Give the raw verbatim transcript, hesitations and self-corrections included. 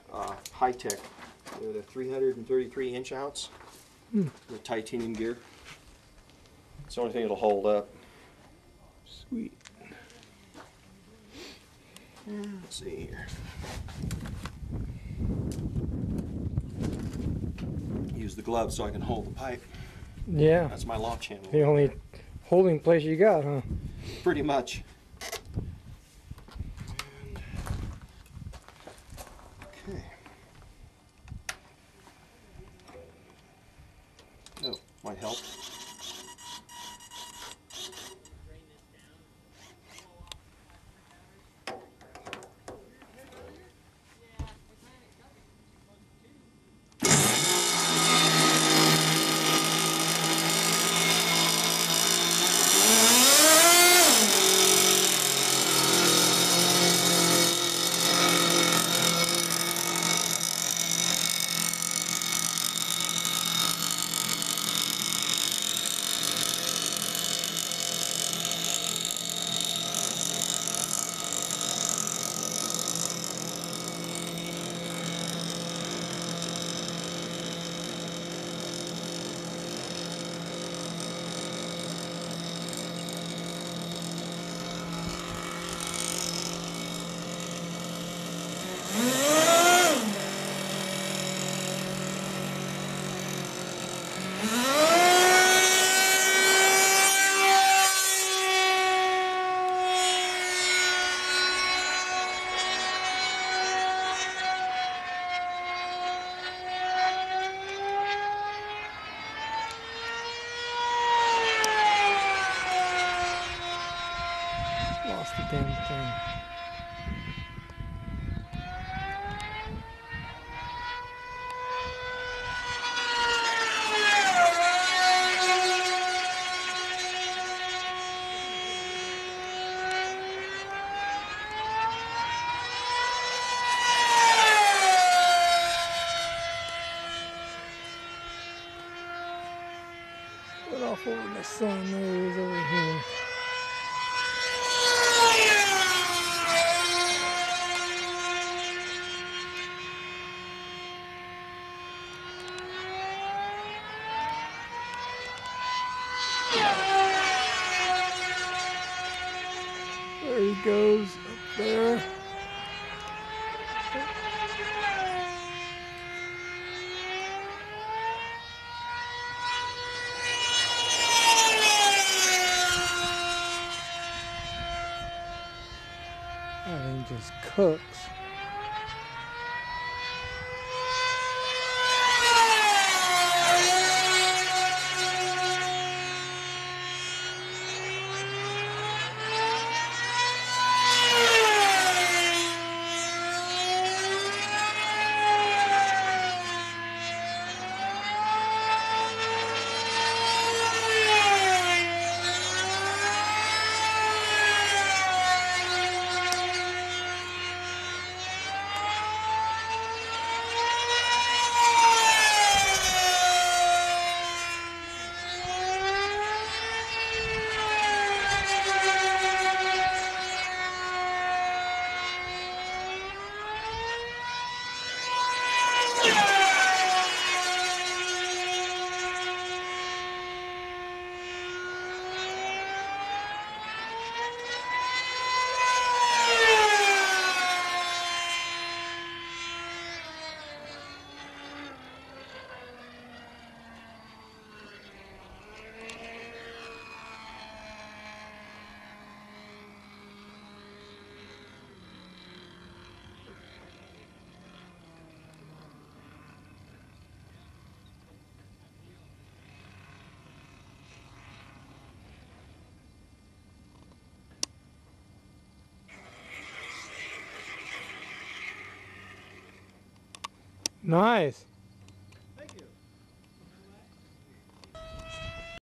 uh, high-tech. They're the three hundred thirty-three inch ounce, Hmm. the titanium gear. It's the only thing that'll hold up. Sweet. Let's see here. Use the glove so I can hold the pipe. Yeah. That's my lock channel. The only holding place you got, huh? Pretty much. Okay. Oh, might help. Lost the damn thing. Put off over the sun. There he is over here. There he goes up there. That thing just cooks. Nice.